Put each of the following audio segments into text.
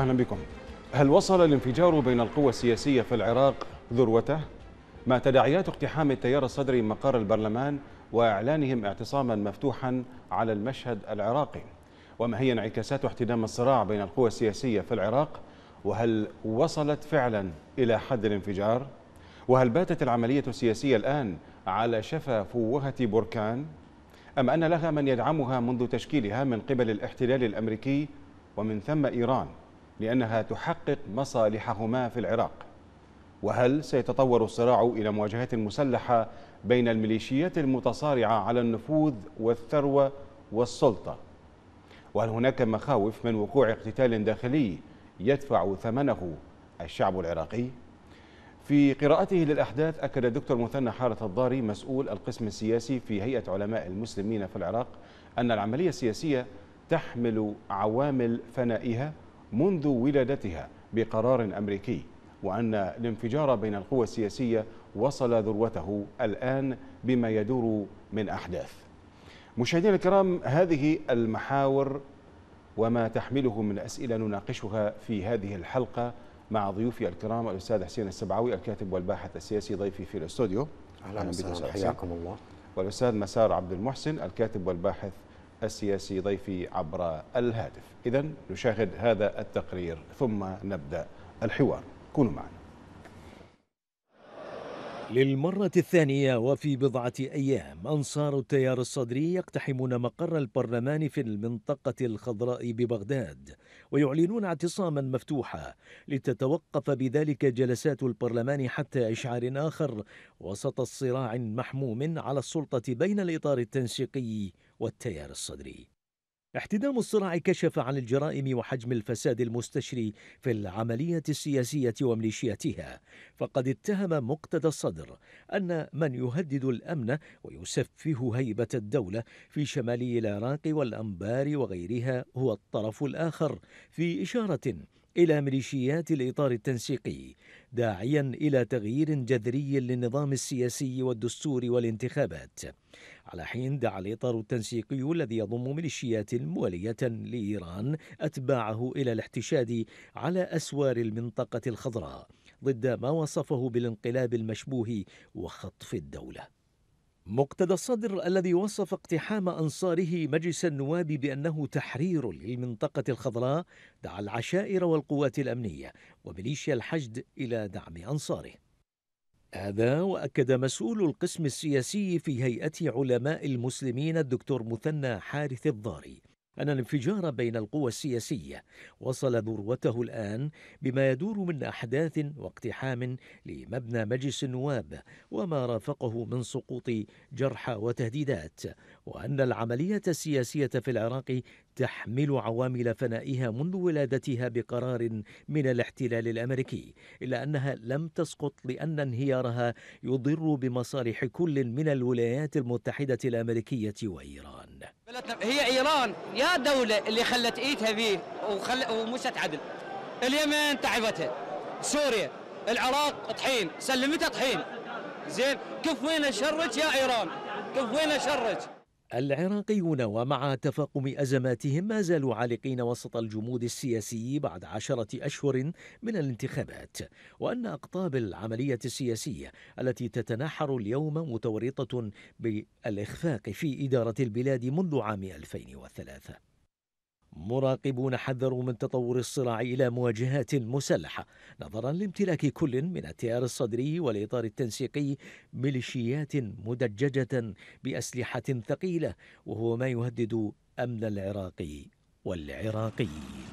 أهلا بكم. هل وصل الانفجار بين القوى السياسية في العراق ذروته؟ ما تداعيات اقتحام التيار الصدري مقر البرلمان وإعلانهم اعتصاما مفتوحا على المشهد العراقي؟ وما هي انعكاسات احتدام الصراع بين القوى السياسية في العراق؟ وهل وصلت فعلا إلى حد الانفجار؟ وهل باتت العملية السياسية الآن على شفا فوهة بركان؟ أم أن لها من يدعمها منذ تشكيلها من قبل الاحتلال الأمريكي ومن ثم إيران لأنها تحقق مصالحهما في العراق؟ وهل سيتطور الصراع إلى مواجهة مسلحة بين الميليشيات المتصارعة على النفوذ والثروة والسلطة؟ وهل هناك مخاوف من وقوع اقتتال داخلي يدفع ثمنه الشعب العراقي؟ في قراءته للأحداث أكد الدكتور مثنى حارث الضاري مسؤول القسم السياسي في هيئة علماء المسلمين في العراق أن العملية السياسية تحمل عوامل فنائها منذ ولادتها بقرار أمريكي، وأن الانفجار بين القوى السياسية وصل ذروته الآن بما يدور من أحداث. مشاهدينا الكرام، هذه المحاور وما تحمله من أسئلة نناقشها في هذه الحلقة مع ضيوفي الكرام الأستاذ حسين السبعاوي الكاتب والباحث السياسي ضيفي في الاستوديو. أهلا وسهلا، حياكم الله. والأستاذ مسار عبد المحسن الكاتب والباحث السياسي ضيفي عبر الهاتف. إذن نشاهد هذا التقرير ثم نبدأ الحوار. كونوا معنا. للمرة الثانية وفي بضعة أيام أنصار التيار الصدري يقتحمون مقر البرلمان في المنطقة الخضراء ببغداد ويعلنون اعتصاما مفتوحا لتتوقف بذلك جلسات البرلمان حتى إشعار آخر وسط صراع محموم على السلطة بين الإطار التنسيقي والتيار الصدري. احتدام الصراع كشف عن الجرائم وحجم الفساد المستشري في العملية السياسية وميليشياتها، فقد اتهم مقتدى الصدر أن من يهدد الأمن ويسفه هيبة الدولة في شمالي العراق والأنبار وغيرها هو الطرف الآخر، في إشارة إلى ميليشيات الإطار التنسيقي، داعيا إلى تغيير جذري للنظام السياسي والدستور والانتخابات، على حين دعا الإطار التنسيقي الذي يضم ميليشيات موالية لإيران أتباعه إلى الاحتشاد على أسوار المنطقة الخضراء ضد ما وصفه بالانقلاب المشبوه وخطف الدولة. مقتدى الصدر الذي وصف اقتحام أنصاره مجلس النواب بأنه تحرير للمنطقة الخضراء دعا العشائر والقوات الأمنية وميليشيا الحشد إلى دعم أنصاره. هذا وأكد مسؤول القسم السياسي في هيئة علماء المسلمين الدكتور مثنى حارث الضاري أن الانفجار بين القوى السياسية وصل ذروته الآن بما يدور من أحداث واقتحام لمبنى مجلس النواب وما رافقه من سقوط جرحى وتهديدات، وأن العملية السياسية في العراق تحمل عوامل فنائها منذ ولادتها بقرار من الاحتلال الأمريكي، إلا أنها لم تسقط لأن انهيارها يضر بمصالح كل من الولايات المتحدة الأمريكية وإيران. هي إيران يا دولة اللي خلت إيدها بيه ومشت عدل. اليمن تعبتها، سوريا، العراق طحين، سلمتها طحين. زين، كيف وين شرك يا إيران؟ كيف وين شرك؟ العراقيون ومع تفاقم أزماتهم ما زالوا عالقين وسط الجمود السياسي بعد 10 أشهر من الانتخابات، وأن أقطاب العملية السياسية التي تتناحر اليوم متورطة بالإخفاق في إدارة البلاد منذ عام 2003. مراقبون حذروا من تطور الصراع إلى مواجهات مسلحة نظرا لامتلاك كل من التيار الصدري والإطار التنسيقي ميليشيات مدججة بأسلحة ثقيلة، وهو ما يهدد أمن العراق والعراقيين.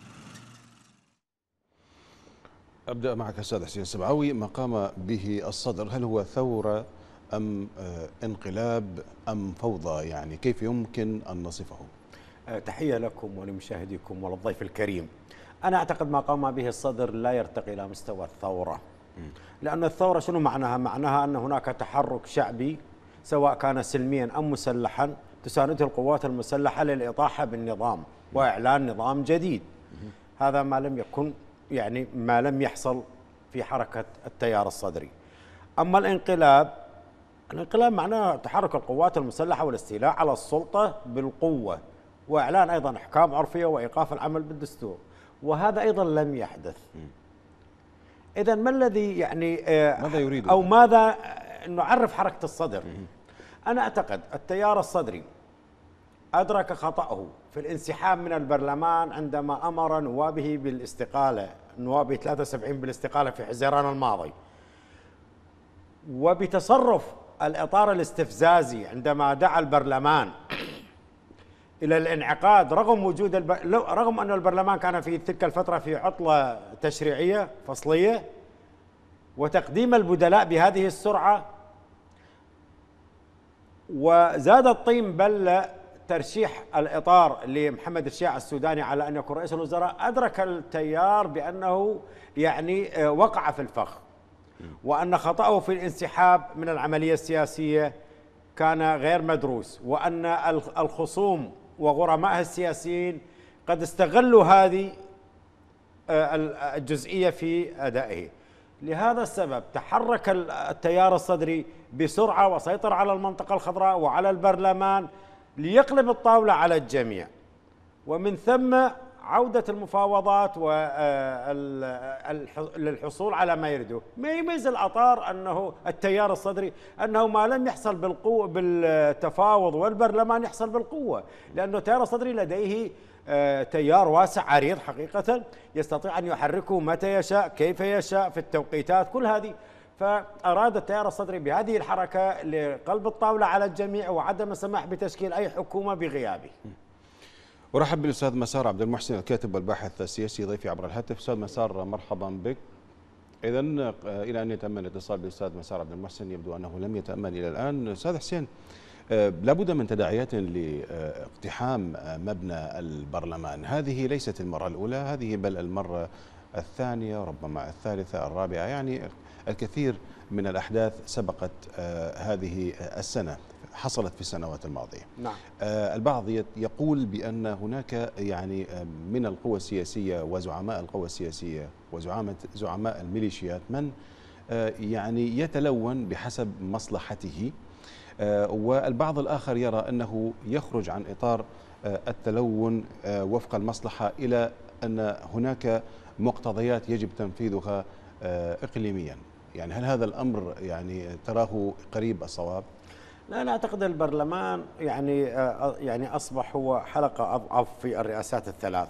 أبدأ معك أستاذ حسين السبعاوي. ما قام به الصدر هل هو ثورة أم انقلاب أم فوضى؟ يعني كيف يمكن أن نصفه؟ تحية لكم ولمشاهديكم وللضيف الكريم. أنا أعتقد ما قام به الصدر لا يرتقي إلى مستوى الثورة، لأن الثورة شنو معناها؟ معناها أن هناك تحرك شعبي سواء كان سلميا أم مسلحا تسانده القوات المسلحة للإطاحة بالنظام وإعلان نظام جديد. هذا ما لم يكن، يعني ما لم يحصل في حركة التيار الصدري. أما الانقلاب معناه تحرك القوات المسلحة والاستيلاء على السلطة بالقوة، وإعلان أيضا أحكام عرفية وإيقاف العمل بالدستور. وهذا أيضا لم يحدث. إذا ما الذي يعني ماذا يريد أو ماذا نعرف حركة الصدر؟ أنا أعتقد التيار الصدري أدرك خطأه في الانسحاب من البرلمان عندما أمر نوابه بالاستقالة، نوابه 73 بالاستقالة في حزيران الماضي، وبتصرف الإطار الاستفزازي عندما دعا البرلمان إلى الانعقاد رغم وجود رغم أن البرلمان كان في تلك الفترة في عطلة تشريعية فصلية، وتقديم البدلاء بهذه السرعة، وزاد الطين بلة ترشيح الإطار لمحمد الشيع السوداني على أن يكون رئيس الوزراء. أدرك التيار بأنه يعني وقع في الفخ، وأن خطأه في الانسحاب من العملية السياسية كان غير مدروس، وأن الخصوم وغرمائه السياسيين قد استغلوا هذه الجزئية في أدائه. لهذا السبب تحرك التيار الصدري بسرعة وسيطر على المنطقة الخضراء وعلى البرلمان ليقلب الطاولة على الجميع، ومن ثم عودة المفاوضات للحصول على ما يريده. ما يميز الأطار أنه التيار الصدري أنه ما لم يحصل بالقوة بالتفاوض والبرلمان يحصل بالقوة، لأنه التيار الصدري لديه تيار واسع عريض حقيقة يستطيع أن يحركه متى يشاء كيف يشاء في التوقيتات كل هذه. فأراد التيار الصدري بهذه الحركة لقلب الطاولة على الجميع وعدم السماح بتشكيل أي حكومة بغيابه. ارحب بالاستاذ مسار عبد المحسن الكاتب والباحث السياسي ضيفي عبر الهاتف. استاذ مسار مرحبا بك. اذا الى ان يتم الاتصال بالاستاذ مسار عبد المحسن يبدو انه لم يتأمن الى الان. استاذ حسين، لابد من تداعيات لاقتحام مبنى البرلمان. هذه ليست المرة الأولى، هذه بل المرة الثانية ربما الثالثة الرابعة، يعني الكثير من الأحداث سبقت هذه السنة، حصلت في السنوات الماضية. نعم. البعض يقول بأن هناك يعني من القوى السياسية وزعماء القوى السياسية وزعماء الميليشيات من يعني يتلون بحسب مصلحته، والبعض الآخر يرى أنه يخرج عن إطار التلون وفق المصلحة إلى أن هناك مقتضيات يجب تنفيذها إقليميا. يعني هل هذا الأمر يعني تراه قريب الصواب؟ لا، أنا أعتقد البرلمان يعني أصبح هو حلقة أضعف في الرئاسات الثلاث.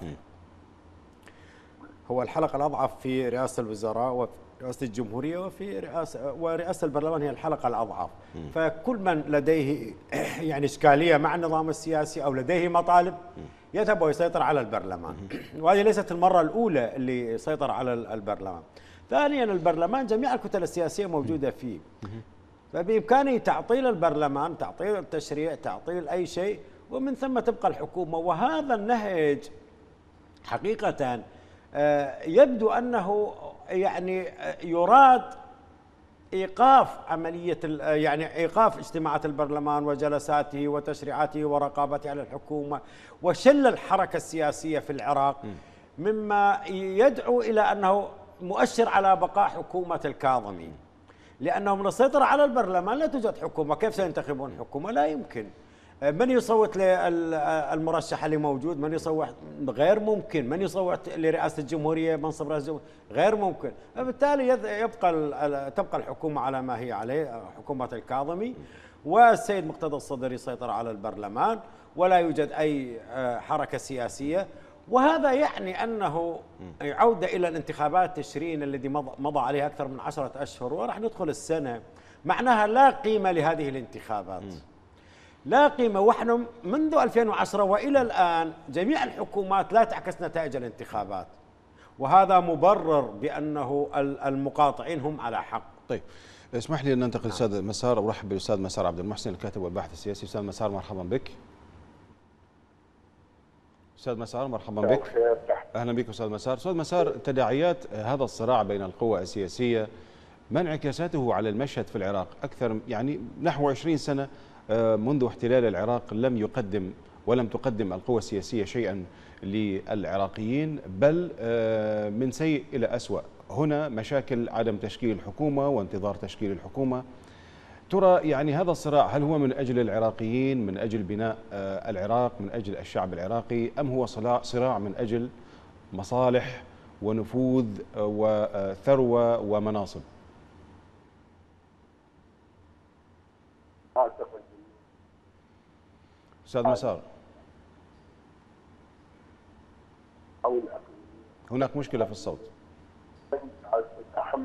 هو الحلقة الأضعف في رئاسة الوزراء وفي رئاسة الجمهورية ورئاسة البرلمان هي الحلقة الأضعف. فكل من لديه يعني إشكالية مع النظام السياسي أو لديه مطالب يذهب ويسيطر على البرلمان، وهذه ليست المرة الأولى اللي سيطر على البرلمان. ثانيا، البرلمان جميع الكتل السياسية موجودة فيه، فبإمكانه تعطيل البرلمان، تعطيل التشريع، تعطيل أي شيء، ومن ثم تبقى الحكومة. وهذا النهج حقيقة يبدو أنه يعني يراد إيقاف عملية يعني إيقاف اجتماعات البرلمان وجلساته وتشريعاته ورقابته على الحكومة وشل الحركة السياسية في العراق، مما يدعو إلى أنه مؤشر على بقاء حكومة الكاظمي، لأنهم للسيطرة على البرلمان لا توجد حكومة. كيف سينتخبون حكومة؟ لا يمكن. من يصوت للمرشح اللي موجود؟ من يصوت؟ غير ممكن. من يصوت لرئاسة الجمهورية، منصب رئاسة الجمهورية؟ غير ممكن. فبالتالي تبقى الحكومة على ما هي عليه، حكومة الكاظمي، والسيد مقتدى الصدر يسيطر على البرلمان، ولا يوجد أي حركة سياسية. وهذا يعني أنه عودة إلى الانتخابات تشرين الذي مضى عليها أكثر من 10 أشهر وراح ندخل السنة، معناها لا قيمة لهذه الانتخابات، لا قيمة. ونحن منذ 2010 وإلى الآن جميع الحكومات لا تعكس نتائج الانتخابات، وهذا مبرر بأنه المقاطعين هم على حق. طيب، اسمح لي أن ننتقل للأستاذ مسار. أرحب بالأستاذ مسار عبد المحسن الكاتب والباحث السياسي. أستاذ مسار مرحبا بك. أستاذ مسار مرحبا بك. أهلا بك أستاذ مسار. أستاذ مسار، تداعيات هذا الصراع بين القوى السياسية ما انعكاساته على المشهد في العراق؟ أكثر يعني نحو 20 سنة منذ احتلال العراق لم يقدم ولم تقدم القوى السياسية شيئا للعراقيين، بل من سيء إلى أسوأ. هنا مشاكل عدم تشكيل الحكومة وانتظار تشكيل الحكومة. ترى يعني هذا الصراع هل هو من أجل العراقيين، من أجل بناء العراق، من أجل الشعب العراقي، أم هو صراع من أجل مصالح ونفوذ وثروة ومناصب؟ أعتقد أستاذ مسار، أو الأقلية هناك مشكلة في الصوت. تتحمل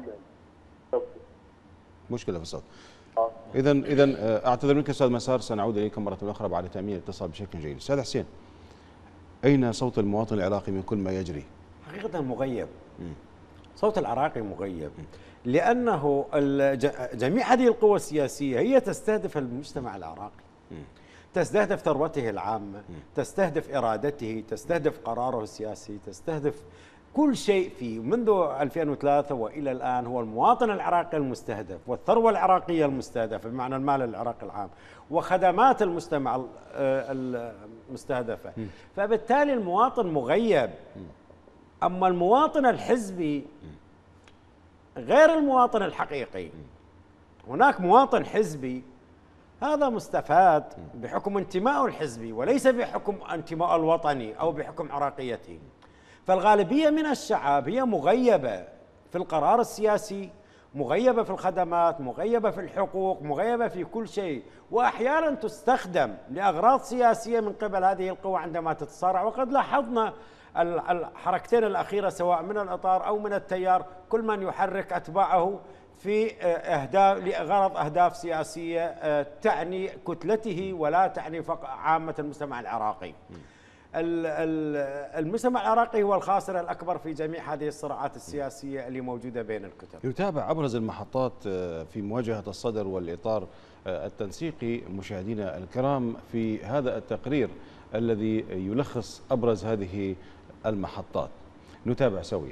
مشكلة في الصوت. إذا أعتذر منك أستاذ مسار، سنعود إليكم مرة أخرى بعد تأمين الاتصال بشكل جيد. أستاذ حسين، أين صوت المواطن العراقي من كل ما يجري؟ حقيقة مغيب. صوت العراقي مغيب، لأنه جميع هذه القوى السياسية هي تستهدف المجتمع العراقي، تستهدف ثروته العامة، تستهدف إرادته، تستهدف قراره السياسي، تستهدف كل شيء فيه. منذ 2003 وإلى الآن هو المواطن العراقي المستهدف، والثروة العراقية المستهدفة بمعنى المال العراقي العام، وخدمات المجتمع المستهدفة. فبالتالي المواطن مغيب. أما المواطن الحزبي غير المواطن الحقيقي. هناك مواطن حزبي هذا مستفاد بحكم انتمائه الحزبي وليس بحكم انتمائه الوطني أو بحكم عراقيته. فالغالبية من الشعب هي مغيبة في القرار السياسي، مغيبة في الخدمات، مغيبة في الحقوق، مغيبة في كل شيء، وأحيانا تستخدم لأغراض سياسية من قبل هذه القوى عندما تتصارع. وقد لاحظنا الحركتين الأخيرة سواء من الإطار أو من التيار، كل من يحرك أتباعه في لغرض أهداف سياسية تعني كتلته ولا تعني عامة المجتمع العراقي. المجتمع العراقي هو الخاسر الأكبر في جميع هذه الصراعات السياسية اللي موجودة بين الكتل. يتابع أبرز المحطات في مواجهة الصدر والإطار التنسيقي مشاهدينا الكرام في هذا التقرير الذي يلخص أبرز هذه المحطات. نتابع سويا.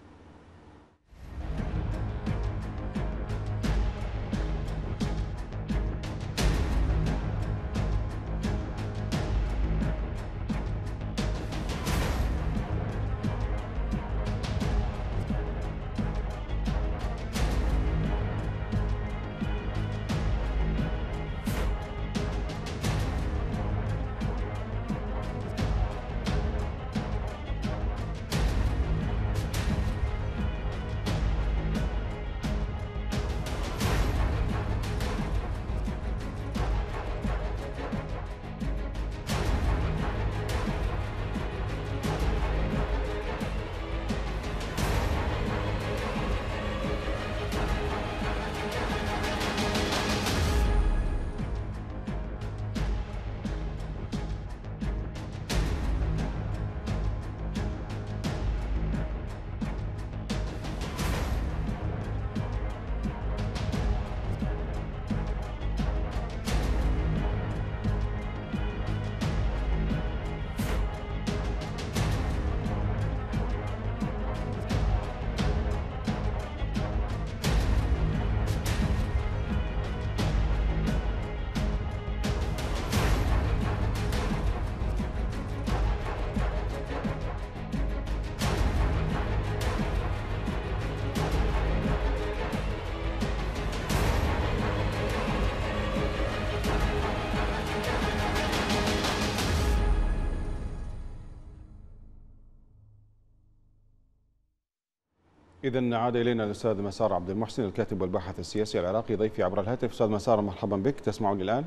إذا عاد إلينا الأستاذ مسار عبد المحسن الكاتب والباحث السياسي العراقي ضيفي عبر الهاتف. أستاذ مسار مرحبا بك، تسمعني الآن؟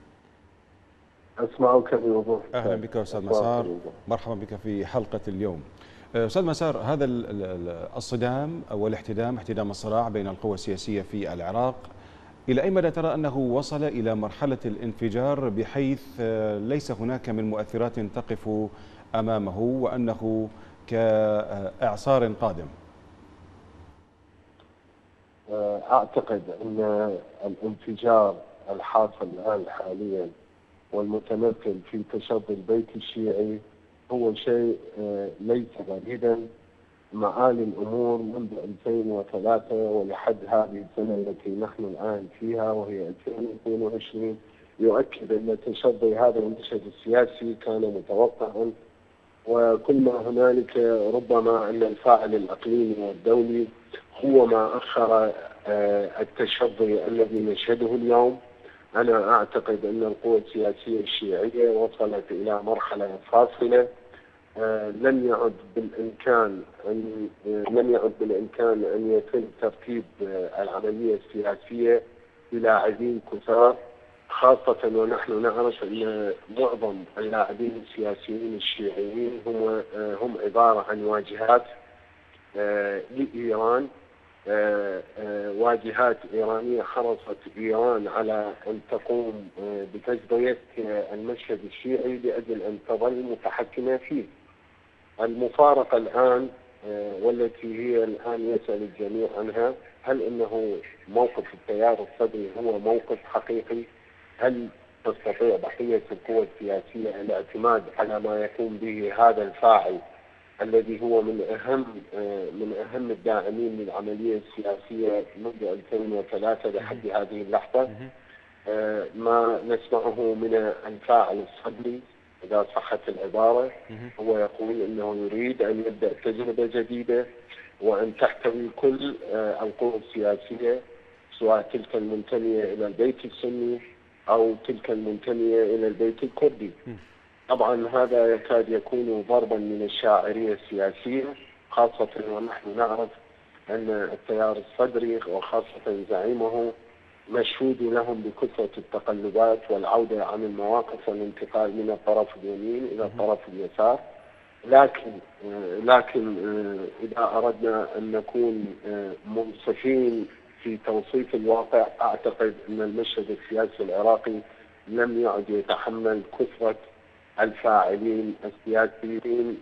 أسمعك بوضوح. أهلا بك أستاذ مسار، مرحبا بك في حلقة اليوم. أستاذ مسار، هذا الصدام أو الاحتدام، احتدام الصراع بين القوى السياسية في العراق، إلى أي مدى ترى أنه وصل إلى مرحلة الانفجار بحيث ليس هناك من مؤثرات تقف أمامه وأنه كإعصار قادم؟ أعتقد أن الانفجار الحاصل الآن حاليا والمتمثل في تشظي البيت الشيعي هو شيء ليس بعيدا. معالي الأمور منذ 2003 ولحد هذه السنة التي نحن الآن فيها وهي 2022 يؤكد أن تشظي هذا المشهد السياسي كان متوقعا، وكل ما هنالك ربما أن الفاعل الإقليمي والدولي هو ما أخر التشظي الذي نشهده اليوم. أنا أعتقد أن القوى السياسية الشيعية وصلت إلى مرحلة فاصلة لم يعد بالإمكان أن يتم ترتيب العملية السياسية بلاعبين كثار، خاصة ونحن نعرف أن معظم اللاعبين السياسيين الشيعيين هم عبارة عن واجهات لإيران، واجهات إيرانية حرصت إيران على أن تقوم بتجزية المشهد الشيعي لأجل أن تظل متحكمة فيه. المفارقة الآن والتي هي الآن يسأل الجميع عنها، هل إنه موقف التيار الصدري هو موقف حقيقي؟ هل تستطيع بقية القوى السياسية الاعتماد على ما يقوم به هذا الفاعل الذي هو من أهم الداعمين للعملية السياسية منذ 2003 لحد هذه اللحظة؟ ما نسمعه من الفاعل الصدري إذا صحت العبارة هو يقول أنه يريد أن يبدأ تجربة جديدة وأن تحتوي كل القوى السياسية، سواء تلك المنتمية إلى البيت السني أو تلك المنتمية إلى البيت الكردي. طبعا هذا يكاد يكون ضربا من الشاعرية السياسية، خاصة ونحن نعرف أن التيار الصدري وخاصة زعيمه مشهود لهم بكثرة التقلبات والعودة عن المواقف والانتقال من الطرف اليمين إلى الطرف اليسار. لكن إذا أردنا أن نكون منصفين في توصيف الواقع، أعتقد أن المشهد السياسي العراقي لم يعد يتحمل كثرة الفاعلين السياسيين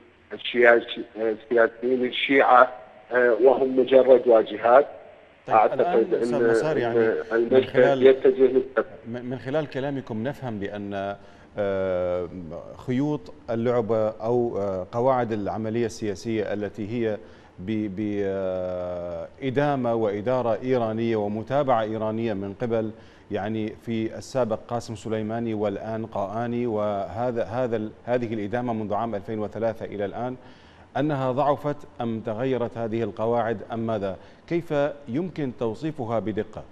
الشيعة وهم مجرد واجهات. طيب أعتقد أن مسار يعني المشهد يتجه من خلال كلامكم نفهم بأن خيوط اللعبة أو قواعد العملية السياسية التي هي بإدامة وإدارة إيرانية ومتابعة إيرانية من قبل يعني في السابق قاسم سليماني والآن قاآني، هذه الإدامة منذ عام 2003 إلى الآن، أنها ضعفت أم تغيرت هذه القواعد أم ماذا؟ كيف يمكن توصيفها بدقة؟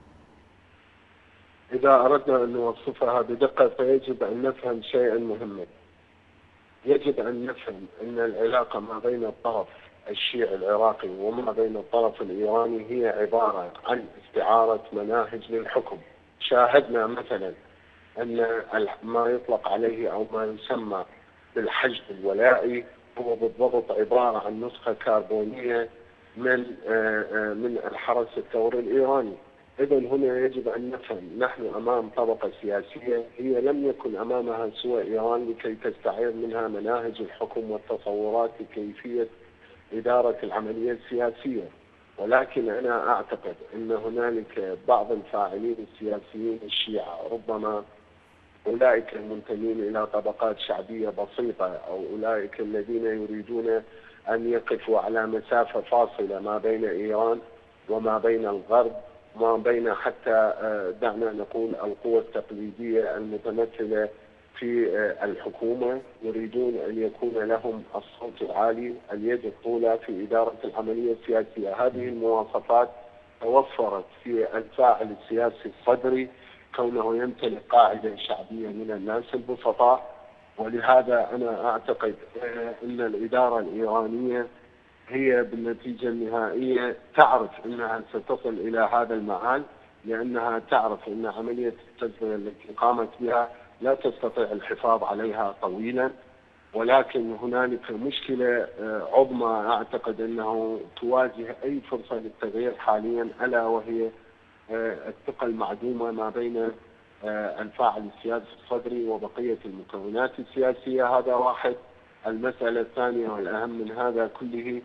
إذا أردنا أن نوصفها بدقة فيجب أن نفهم شيئا مهما. يجب أن نفهم أن العلاقة ما بين الطرف الشيعي العراقي وما بين الطرف الإيراني هي عبارة عن استعارة مناهج للحكم. شاهدنا مثلا أن ما يطلق عليه أو ما يسمى بالحشد الولائي هو بالضبط عبارة عن نسخة كربونية من الحرس الثوري الإيراني. إذا هنا يجب أن نفهم نحن أمام طبقة سياسية هي لم يكن أمامها سوى إيران لكي تستعير منها مناهج الحكم والتصورات لكيفية إدارة العملية السياسية. ولكن أنا أعتقد أن هنالك بعض الفاعلين السياسيين الشيعة، ربما أولئك المنتمين إلى طبقات شعبية بسيطة أو أولئك الذين يريدون أن يقفوا على مسافة فاصلة ما بين إيران وما بين الغرب وما بين حتى دعنا نقول القوى التقليدية المتمثلة في الحكومة، يريدون أن يكون لهم الصوت العالي، اليد الطولى في إدارة العملية السياسية. هذه المواصفات توفرت في الفاعل السياسي الصدري كونه يمتلك قاعدة شعبية من الناس البسطاء. ولهذا أنا أعتقد أن الإدارة الإيرانية هي بالنتيجة النهائية تعرف أنها ستصل إلى هذا المعال، لأنها تعرف أن عملية التجزئة التي قامت بها لا تستطيع الحفاظ عليها طويلا. ولكن هنالك مشكلة عظمى أعتقد أنه تواجه أي فرصة للتغيير حاليا، ألا وهي الثقة المعدومة ما بين الفاعل السياسي الصدري وبقية المكونات السياسية. هذا واحد. المسألة الثانية والأهم من هذا كله،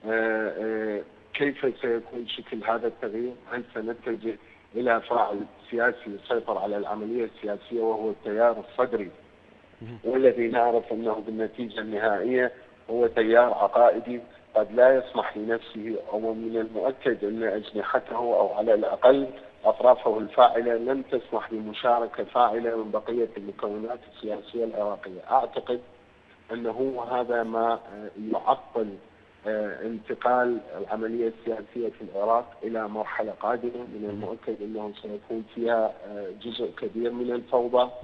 كيف سيكون شكل هذا التغيير؟ هل سنتجه إلى فاعل سياسي يسيطر على العملية السياسية وهو التيار الصدري، والذي نعرف أنه بالنتيجة النهائية هو تيار عقائدي قد لا يسمح لنفسه، أو من المؤكد أن أجنحته أو على الأقل أطرافه الفاعلة لن تسمح بمشاركة فاعلة من بقية المكونات السياسية العراقية. أعتقد أنه هذا ما يعطل انتقال العملية السياسية في العراق إلى مرحلة قادمة من المؤكد أنه سيكون فيها جزء كبير من الفوضى.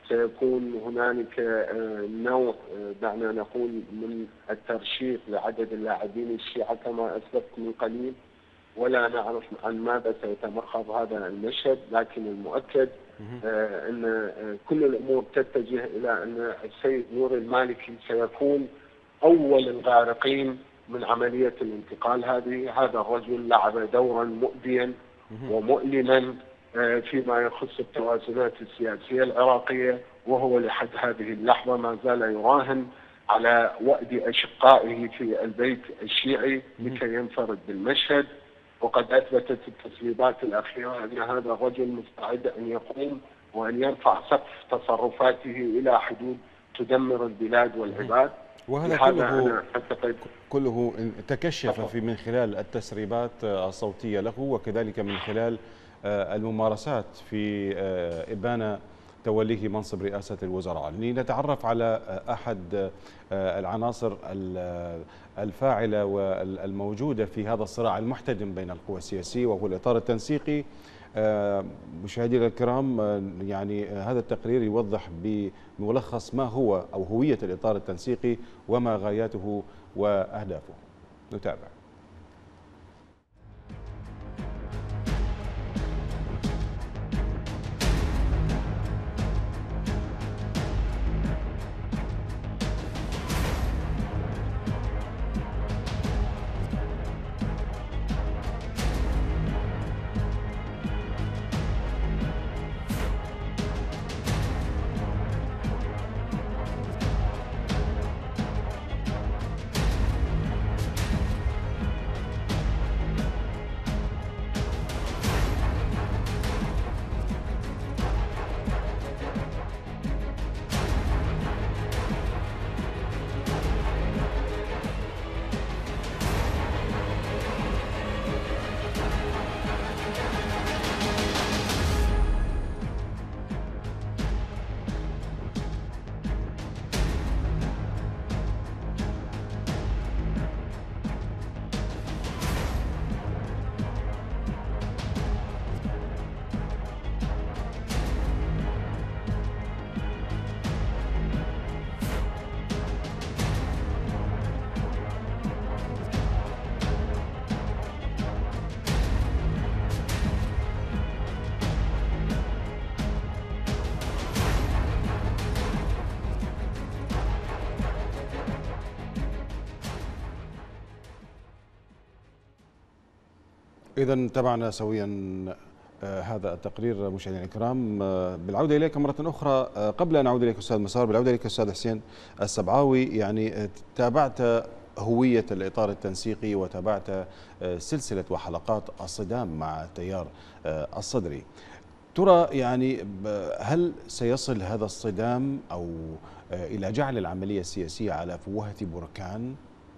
سيكون هنالك نوع دعنا نقول من الترشيق لعدد اللاعبين الشيعة كما أسلفت من قليل، ولا نعرف عن ماذا سيتمخض هذا المشهد، لكن المؤكد أن كل الأمور تتجه إلى أن السيد نور المالكي سيكون أول الغارقين من عملية الانتقال هذه. هذا الرجل لعب دورا مؤذيا ومؤلما فيما يخص التوازنات السياسية العراقية، وهو لحد هذه اللحظة ما زال يراهن على وأد أشقائه في البيت الشيعي لكي ينفرد بالمشهد، وقد أثبتت التسريبات الأخيرة أن هذا الرجل مستعد أن يقوم وأن يرفع سقف تصرفاته إلى حدود تدمر البلاد والعباد. وهذا كله تكشف من خلال التسريبات الصوتية له، وكذلك من خلال الممارسات في إبان توليه منصب رئاسة الوزراء. لنتعرف على أحد العناصر الفاعلة والموجودة في هذا الصراع المحتدم بين القوى السياسية، وهو الإطار التنسيقي. مشاهدينا الكرام، يعني هذا التقرير يوضح بملخص ما هو أو هوية الإطار التنسيقي وما غاياته وأهدافه. نتابع. إذا تابعنا سويا هذا التقرير مشاهدينا الكرام. بالعودة إليك مرة أخرى، قبل أن أعود إليك أستاذ مسار، بالعودة إليك أستاذ حسين السبعاوي. يعني تابعت هوية الإطار التنسيقي وتابعت سلسلة وحلقات الصدام مع التيار الصدري. ترى يعني هل سيصل هذا الصدام أو إلى جعل العملية السياسية على فوهة بركان؟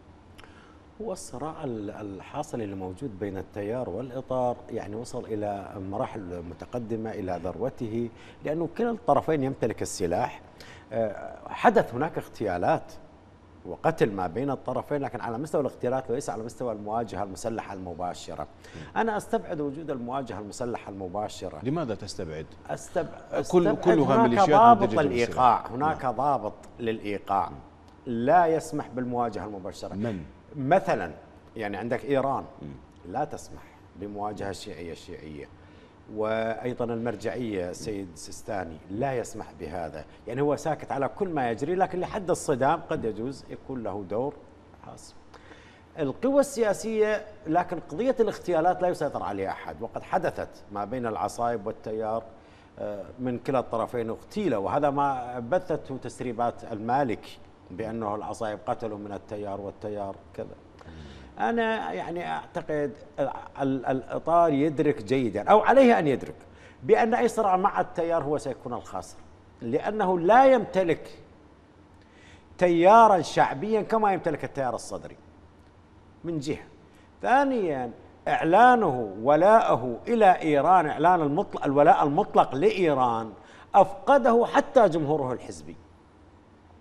هو الصراع الحاصل اللي موجود بين التيار والإطار يعني وصل إلى مراحل متقدمة إلى ذروته، لأنه كلا الطرفين يمتلك السلاح. حدث هناك اغتيالات وقتل ما بين الطرفين، لكن على مستوى الاغتيالات وليس على مستوى المواجهة المسلحة المباشرة. أنا أستبعد وجود المواجهة المسلحة المباشرة. لماذا تستبعد؟ كلها هناك ضابط للإيقاع، هناك ضابط للإيقاع لا يسمح بالمواجهة المباشرة. من؟ مثلا يعني عندك إيران لا تسمح بمواجهة شيعية، وأيضا المرجعية السيد سيستاني لا يسمح بهذا. يعني هو ساكت على كل ما يجري، لكن لحد الصدام قد يجوز يكون له دور خاص. القوى السياسية لكن قضية الاغتيالات لا يسيطر عليها أحد، وقد حدثت ما بين العصائب والتيار من كلا الطرفين اغتيلوا، وهذا ما بثته تسريبات المالكي بأنه العصائب قتلوا من التيار والتيار كذا. أنا يعني أعتقد الإطار يدرك جيدا، أو عليه أن يدرك، بأن أي صراع مع التيار هو سيكون الخاسر، لأنه لا يمتلك تيارا شعبيا كما يمتلك التيار الصدري من جهة. ثانيا إعلانه ولاءه إلى إيران، إعلان الولاء المطلق لإيران أفقده حتى جمهوره الحزبي.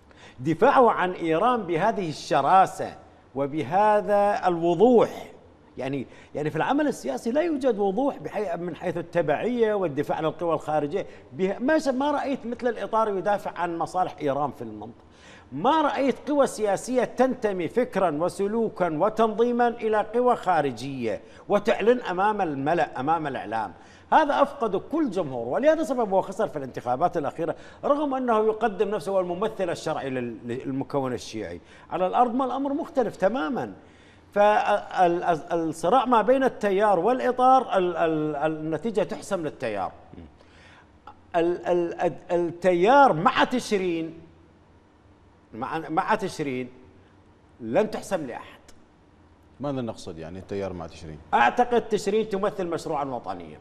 دفاعه عن إيران بهذه الشراسة وبهذا الوضوح يعني في العمل السياسي لا يوجد وضوح من حيث التبعيه والدفاع عن القوى الخارجيه. ما رايت مثل الاطار يدافع عن مصالح ايران في المنطقه. ما رايت قوى سياسيه تنتمي فكرا وسلوكا وتنظيما الى قوى خارجيه وتعلن امام الملأ امام الاعلام. هذا أفقد كل جمهور، ولهذا سبب هو خسر في الانتخابات الأخيرة رغم أنه يقدم نفسه هو الممثل الشرعي للمكون الشيعي. على الأرض ما الأمر مختلف تماما. فالصراع ما بين التيار والإطار النتيجة تحسم للتيار. التيار مع تشرين لن تحسم لأحد. ماذا نقصد يعني التيار مع تشرين؟ أعتقد تشرين تمثل مشروعا وطنيا،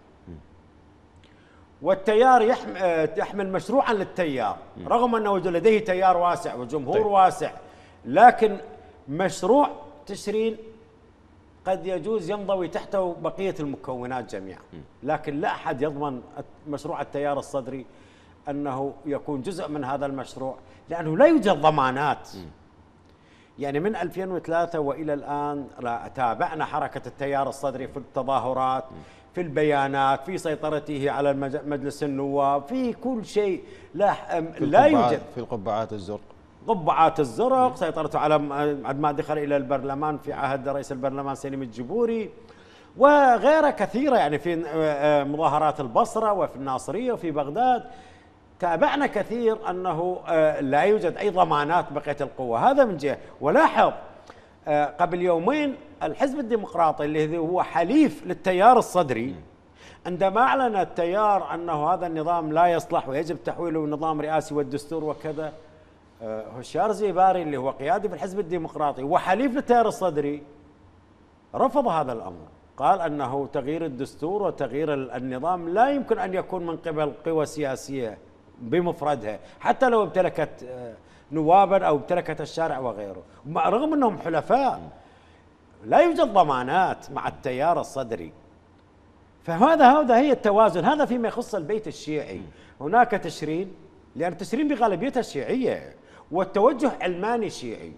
والتيار يحمل مشروعا للتيار رغم أنه لديه تيار واسع وجمهور واسع، لكن مشروع تشرين قد يجوز ينضوي تحته بقية المكونات جميعا، لكن لا أحد يضمن مشروع التيار الصدري أنه يكون جزء من هذا المشروع، لأنه لا يوجد ضمانات. يعني من 2003 وإلى الآن تابعنا حركة التيار الصدري في التظاهرات، في البيانات، في سيطرته على مجلس النواب، في كل شيء. لا يوجد في القبعات الزرق، قبعات الزرق، سيطرته على ما دخل إلى البرلمان في عهد رئيس البرلمان سليم الجبوري وغيرها كثيرة، يعني في مظاهرات البصرة وفي الناصرية وفي بغداد. تابعنا كثير أنه لا يوجد أي ضمانات بقية القوة. هذا من جهة. ولاحظ قبل يومين الحزب الديمقراطي اللي هو حليف للتيار الصدري عندما أعلن التيار أنه هذا النظام لا يصلح ويجب تحويله نظام رئاسي والدستور وكذا، هشيار زيباري اللي هو قيادي في الحزب الديمقراطي وحليف للتيار الصدري رفض هذا الأمر. قال أنه تغيير الدستور وتغيير النظام لا يمكن أن يكون من قبل قوى سياسية بمفردها حتى لو امتلكت نوابا أو امتلكت الشارع وغيره، رغم أنهم حلفاء. لا يوجد ضمانات مع التيار الصدري. فهذا هي التوازن. هذا فيما يخص البيت الشيعي. هناك تشرين، لأن تشرين بغالبيتها الشيعية والتوجه علماني شيعي،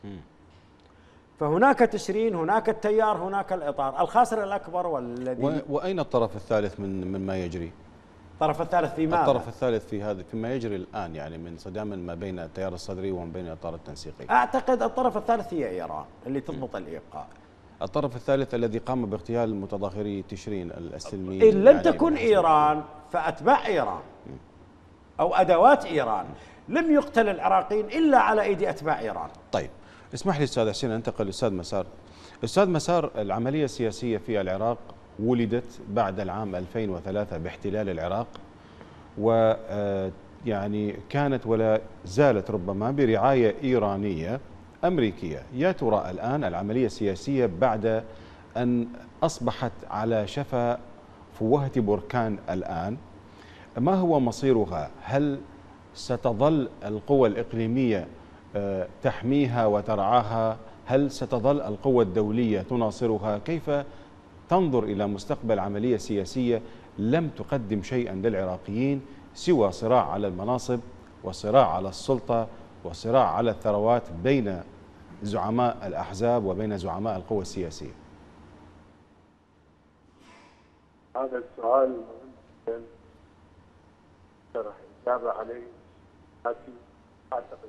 فهناك تشرين، هناك التيار، هناك الإطار. الخاسر الأكبر والذي وأين الطرف الثالث مما يجري؟ الطرف الثالث في ماذا؟ الطرف الثالث في هذا فيما يجري الآن، يعني من صدام ما بين التيار الصدري وما بين الإطار التنسيقي. أعتقد الطرف الثالث هي إيران اللي تضبط الإيقاع. الطرف الثالث الذي قام باغتيال متظاهري تشرين السلميين. إن لم تكن إيران فأتباع إيران أو أدوات إيران. لم يقتل العراقيين إلا على أيدي أتباع إيران. طيب اسمح لي أستاذ حسين أنتقل لأستاذ مسار. أستاذ مسار، العملية السياسية في العراق ولدت بعد العام 2003 باحتلال العراق، ويعني كانت ولا زالت ربما برعاية إيرانية أمريكية. يا ترى الآن العملية السياسية بعد أن أصبحت على شفا فوهة بركان الآن، ما هو مصيرها؟ هل ستظل القوى الإقليمية تحميها وترعاها؟ هل ستظل القوى الدولية تناصرها؟ كيف تنظر إلى مستقبل عملية سياسية لم تقدم شيئا للعراقيين سوى صراع على المناصب وصراع على السلطة وصراع على الثروات بين زعماء الأحزاب وبين زعماء القوى السياسية؟ هذا السؤال مهم جدا شرح إجابة عليه، لكن أعتقد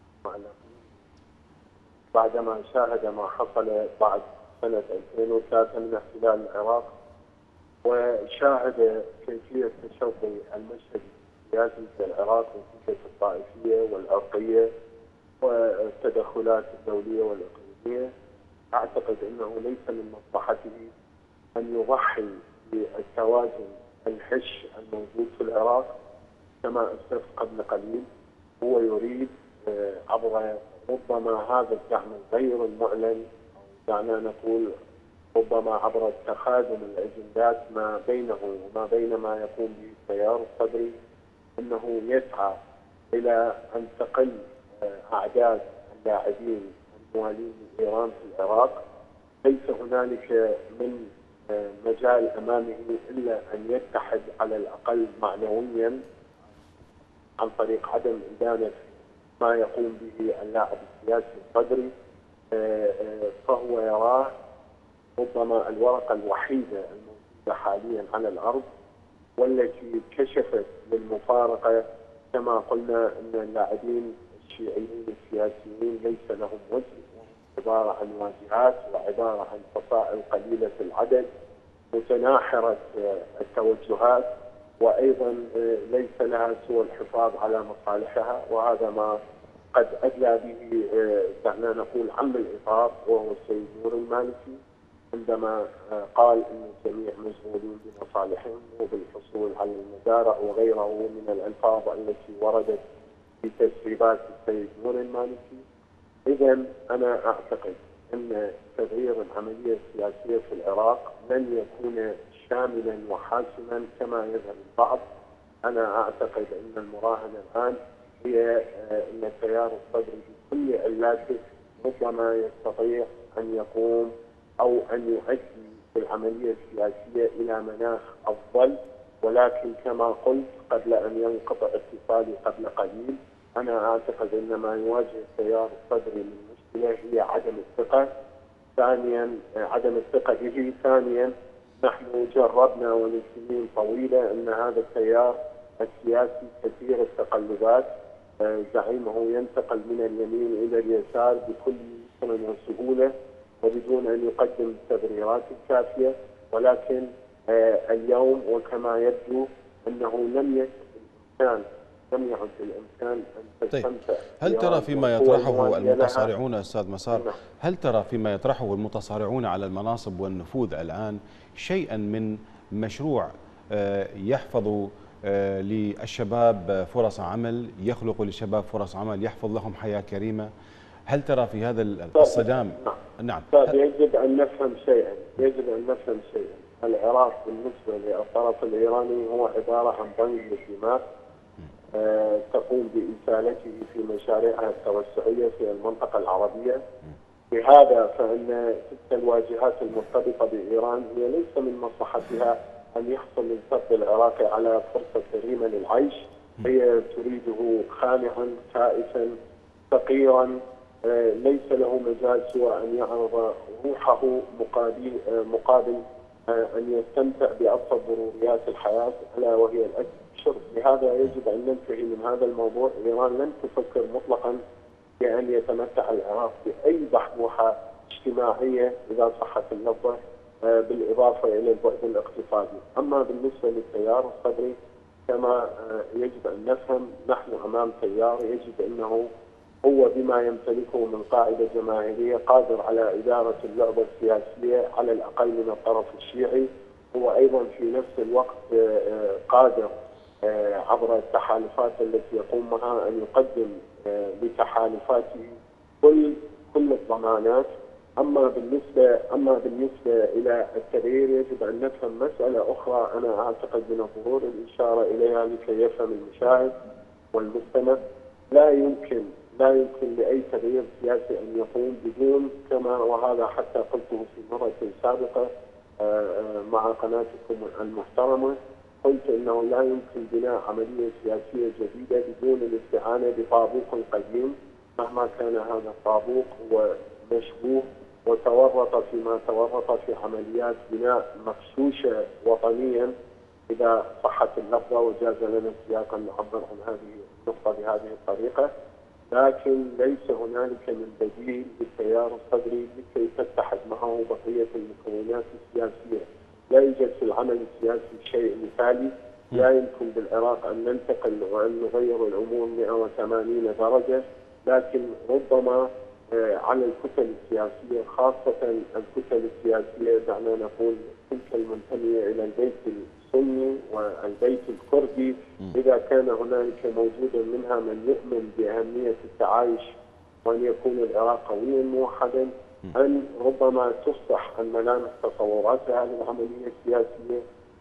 بعدما شاهد ما حصل بعد سنة 2003 من احتلال العراق، وشاهد كيفية تشظي المشهد السياسي في العراق نتيجة الطائفية والعرقية والتدخلات الدولية والإقليمية، أعتقد أنه ليس من مصلحته أن يضحي بالتوازن الهش الموجود في العراق كما أسلفت قبل قليل. هو يريد عبر ربما هذا الدعم غير المعلن، دعنا نقول ربما عبر التخاذل الأجندات ما بينه وما بين ما يقوم به التيار الصدري، أنه يسعى إلى أن تقل أعداد اللاعبين الموالين لإيران في العراق. ليس هنالك من مجال أمامه إلا أن يتحد على الأقل معنويا عن طريق عدم إدانة ما يقوم به اللاعب السياسي الصدري. فهو يراه ربما الورقة الوحيدة الموجودة حاليا على الأرض، والتي كشفت للمفارقة. كما قلنا أن اللاعبين الشيعيين السياسيين ليس لهم وجه، عبارة عن واجهات وعبارة عن فصائل قليلة العدد متناحرة التوجهات، وأيضا ليس لها سوى الحفاظ على مصالحها، وهذا ما قد أدلى به دعنا نقول عم الإطار وهو السيد نور المالكي عندما قال أن الجميع مشغولين بمصالحهم وبالحصول على المدارع وغيره من الألفاظ التي وردت في تسريبات السيد نور المالكي. إذا أنا أعتقد أن تغيير العملية السياسية في العراق لن يكون شاملا وحاسما كما يظهر البعض. أنا أعتقد أن المراهنة الآن هي أن التيار الصدري بكل علاته ربما يستطيع أن يقوم أو أن يؤدي في العملية السياسية إلى مناخ أفضل، ولكن كما قلت قبل أن ينقطع اتصالي قبل قليل، أنا أعتقد أن ما يواجه التيار الصدري من مشكلة هي عدم الثقة. ثانيا عدم الثقة به. ثانيا نحن جربنا ومن سنين طويلة أن هذا التيار السياسي كثير التقلبات، زعيمه ينتقل من اليمين إلى اليسار بكل يسر وسهولة وبدون أن يقدم التبريرات الكافية، ولكن اليوم وكما يبدو أنه لم يعد بالإمكان أن تستمتع. هل ترى فيما يطرحه المتصارعون أستاذ مسار، هل ترى فيما يطرحه المتصارعون على المناصب والنفوذ الآن شيئا من مشروع يحفظ للشباب فرص عمل، يخلق للشباب فرص عمل، يحفظ لهم حياة كريمة؟ هل ترى في هذا الصدام؟ نعم. يجب أن نفهم شيئا. العراق بالنسبة للطرف الإيراني هو عبارة عن بنك للدماء تقوم بإزالته في مشاريعها التوسعية في المنطقة العربية. لهذا فإن تلك الواجهات المرتبطة بإيران هي ليس من مصلحتها أن يحصل للفرد العراقي على فرصة كريمة للعيش. هي تريده خانعا كائسا فقيرا ليس له مجال سوى أن يعرض روحه مقابل أن يستمتع بأبسط ضروريات الحياة ألا وهي الأكل والشرب. لهذا يجب أن ننتهي من هذا الموضوع. إيران لن تفكر مطلقا بأن يتمتع العراق بأي بحبوحة اجتماعية إذا صحت اللفظة بالإضافة إلى البعد الاقتصادي. أما بالنسبة للتيار الصدري كما يجب أن نفهم نحن أمام تيار يجب أنه هو بما يمتلكه من قاعدة جماهيرية قادر على إدارة اللعبة السياسية على الأقل من الطرف الشيعي. هو أيضا في نفس الوقت قادر عبر التحالفات التي يقوم معها أن يقدم لتحالفاته كل الضمانات. أما بالنسبة إلى التغيير يجب أن نفهم مسألة أخرى أنا أعتقد من الضروري الإشارة إليها لكي يفهم المشاهد والمستمع. لا يمكن لأي تغيير سياسي أن يقوم بدون كما وهذا حتى قلته في مرة سابقة مع قناتكم المحترمة، قلت أنه لا يمكن بناء عملية سياسية جديدة بدون الاستعانة بطابوق قديم مهما كان هذا الطابوق هو مشبوه وتورط فيما تورط في عمليات بناء مغشوشة وطنيا إذا صحت اللفظة وجاز لنا السياق أن نعبر عن هذه النقطة بهذه الطريقة. لكن ليس هنالك من بديل للتيار الصدري لكي تتحد معه بقية المكونات السياسية. لا يوجد في العمل السياسي شيء مثالي. لا يمكن بالعراق أن ننتقل وأن نغير الأمور 180 درجة، لكن ربما على الكتل السياسية خاصة الكتل السياسية دعنا نقول تلك المنتمية إلى البيت السني والبيت الكردي، إذا كان هنالك موجودا منها من يؤمن بأهمية التعايش وأن يكون العراق قويا موحدا، أن ربما تصلح عن ملامح تصوراتها للعملية السياسية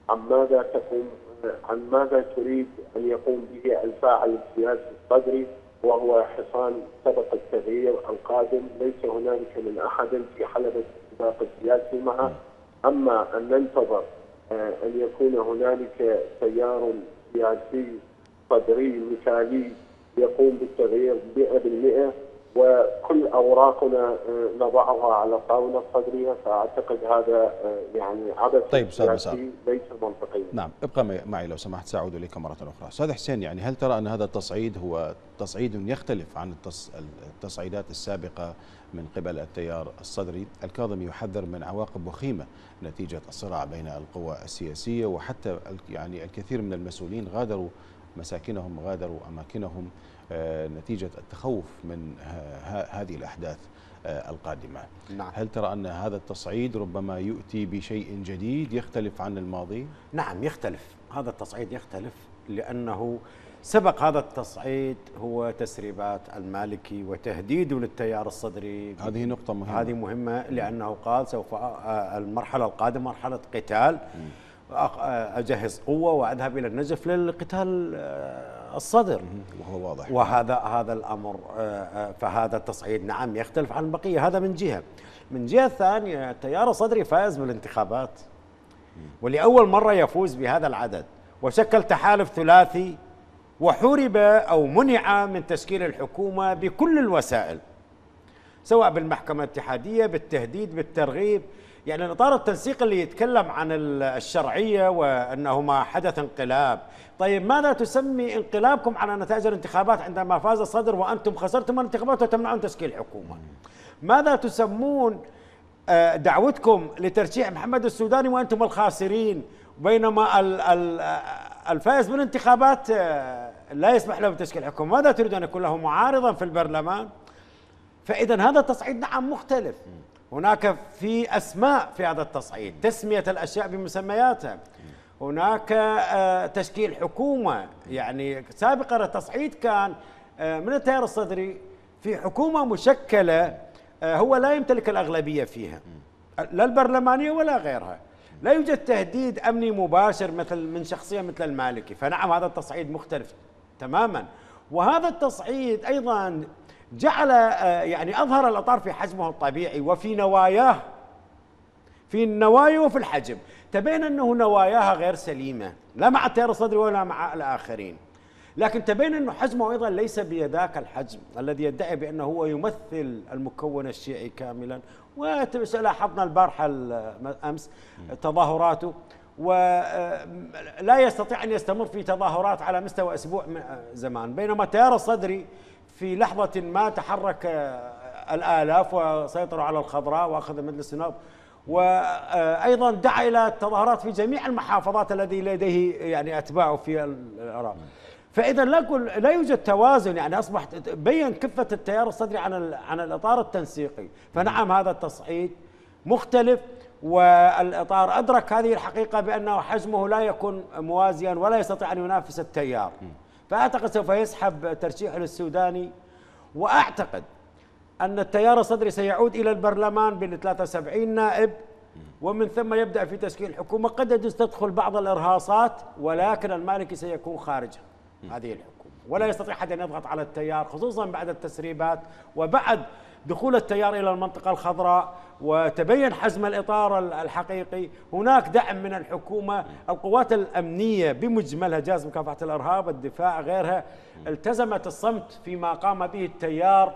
عن ماذا تريد أن يقوم به الفاعل السياسي الصدري وهو حصان سبق التغيير القادم. ليس هنالك من أحد في حلبة السباق السياسي معه. أما أن ننتظر أن يكون هنالك تيار سياسي صدري مثالي يقوم بالتغيير 100%، وكل أوراقنا نضعها على الطاولة الصدرية. فأعتقد هذا يعني عبث طيب أستاذ مسار، ليس منطقيا. نعم ابقى معي لو سمحت، سأعود إليك مرة أخرى. أستاذ حسين، يعني هل ترى أن هذا التصعيد هو تصعيد يختلف عن التصعيدات السابقة من قبل التيار الصدري؟ الكاظمي يحذر من عواقب وخيمة نتيجة الصراع بين القوى السياسية، وحتى يعني الكثير من المسؤولين غادروا مساكنهم، غادروا أماكنهم نتيجة التخوف من هذه الأحداث القادمة. نعم. هل ترى أن هذا التصعيد ربما يؤتي بشيء جديد يختلف عن الماضي؟ نعم يختلف، هذا التصعيد يختلف لأنه سبق هذا التصعيد هو تسريبات المالكي وتهديده للتيار الصدري. هذه نقطة مهمة. هذه مهمة لأنه قال سوف المرحلة القادمة مرحلة قتال، أجهز قوة وأذهب إلى النجف للقتال الصدر، وهو واضح. وهذا الأمر، فهذا التصعيد نعم يختلف عن البقية. هذا من جهة. من جهة ثانية التيار الصدري فاز بالانتخابات ولأول مرة يفوز بهذا العدد، وشكل تحالف ثلاثي، وحورب أو منع من تشكيل الحكومة بكل الوسائل، سواء بالمحكمة الاتحادية، بالتهديد، بالترغيب. يعني الإطار التنسيقي اللي يتكلم عن الشرعية وأنه ما حدث انقلاب. طيب ماذا تسمي انقلابكم على نتائج الانتخابات عندما فاز الصدر وأنتم خسرتم الانتخابات وتمنعون تشكيل حكومة؟ ماذا تسمون دعوتكم لترشيح محمد السوداني وأنتم الخاسرين، بينما الفائز بالانتخابات لا يسمح له بتشكيل حكومة؟ ماذا تريد أن يكون له معارضا في البرلمان؟ فإذا هذا التصعيد نعم مختلف. هناك في أسماء في هذا التصعيد، تسمية الأشياء بمسمياتها. هناك تشكيل حكومة. يعني سابقا التصعيد كان من التيار الصدري في حكومة مشكلة هو لا يمتلك الأغلبية فيها، لا البرلمانية ولا غيرها. لا يوجد تهديد أمني مباشر من شخصية مثل المالكي. فنعم هذا التصعيد مختلف تماما. وهذا التصعيد أيضا جعل يعني أظهر الإطار في حجمه الطبيعي وفي نواياه، في النوايا وفي الحجم. تبين أنه نواياها غير سليمة، لا مع التيار الصدري ولا مع الآخرين، لكن تبين أنه حجمه أيضا ليس بذاك الحجم الذي يدعي بأنه هو يمثل المكون الشيعي كاملا. ولاحظنا البارحة أمس تظاهراته، ولا يستطيع أن يستمر في تظاهرات على مستوى أسبوع زمان، بينما التيار الصدري في لحظة ما تحرك الآلاف وسيطروا على الخضراء وأخذ مجلس النواب، وأيضا دعا إلى التظاهرات في جميع المحافظات الذي لديه يعني أتباعه في العراق. فإذا لا يوجد توازن. يعني أصبح بين كفة التيار الصدري عن الإطار التنسيقي. فنعم هذا التصعيد مختلف، والإطار أدرك هذه الحقيقة بأنه حجمه لا يكون موازيا ولا يستطيع أن ينافس التيار. فأعتقد سوف يسحب ترشيحه للسوداني، وأعتقد أن التيار الصدري سيعود إلى البرلمان بال 73 نائب، ومن ثم يبدأ في تشكيل حكومة. قد يجوز تدخل بعض الإرهاصات، ولكن المالكي سيكون خارج هذه الحكومة، ولا يستطيع أحد أن يضغط على التيار، خصوصا بعد التسريبات وبعد دخول التيار إلى المنطقة الخضراء وتبين حجم الإطار الحقيقي. هناك دعم من الحكومة. القوات الأمنية بمجملها، جهاز مكافحة الإرهاب، الدفاع، غيرها، التزمت الصمت فيما قام به التيار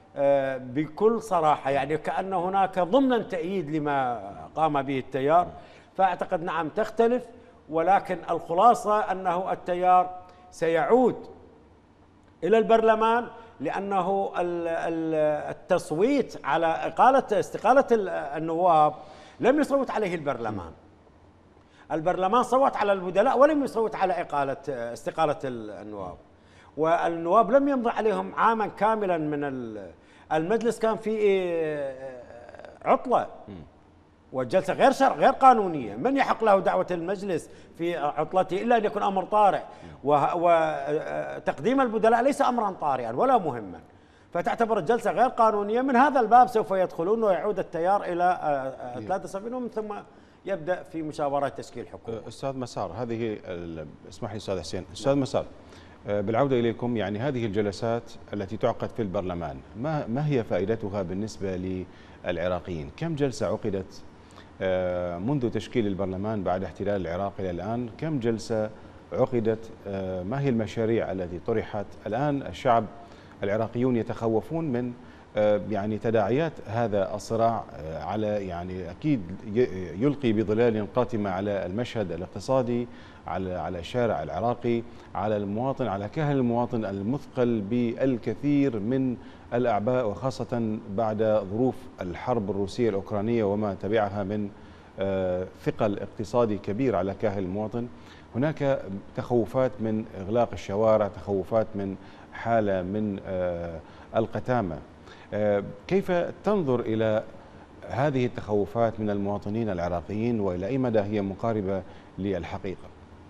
بكل صراحة. يعني كأن هناك ضمنا تأييد لما قام به التيار. فأعتقد نعم تختلف، ولكن الخلاصة أنه التيار سيعود إلى البرلمان، لأنه التصويت على استقالة النواب لم يصوت عليه البرلمان. البرلمان صوت على البدلاء ولم يصوت على استقالة النواب، والنواب لم يمضي عليهم عاما كاملا من المجلس. كان في عطلة، والجلسة غير قانونية. من يحق له دعوة المجلس في عطلته إلا أن يكون أمر طارئ، وتقديم البدلاء ليس أمرا طارئا ولا مهما. فتعتبر الجلسة غير قانونية. من هذا الباب سوف يدخلون ويعود التيار إلى 73، ومن ثم يبدأ في مشاورات تشكيل حكومة. أستاذ مسار، هذه اسمح لي أستاذ حسين. أستاذ مسار، بالعودة إليكم، يعني هذه الجلسات التي تعقد في البرلمان ما هي فائدتها بالنسبة للعراقيين؟ كم جلسة عقدت منذ تشكيل البرلمان بعد احتلال العراق إلى الآن؟ كم جلسة عقدت؟ ما هي المشاريع التي طرحت؟ الآن الشعب العراقيون يتخوفون من يعني تداعيات هذا الصراع على يعني أكيد يلقي بظلال قاتمة على المشهد الاقتصادي، على الشارع العراقي، على المواطن، على كاهل المواطن المثقل بالكثير من الأعباء، وخاصة بعد ظروف الحرب الروسية الأوكرانية وما تبعها من ثقل اقتصادي كبير على كاهل المواطن. هناك تخوفات من إغلاق الشوارع، تخوفات من حالة من القتامة. كيف تنظر إلى هذه التخوفات من المواطنين العراقيين، وإلى أي مدى هي مقاربة للحقيقة؟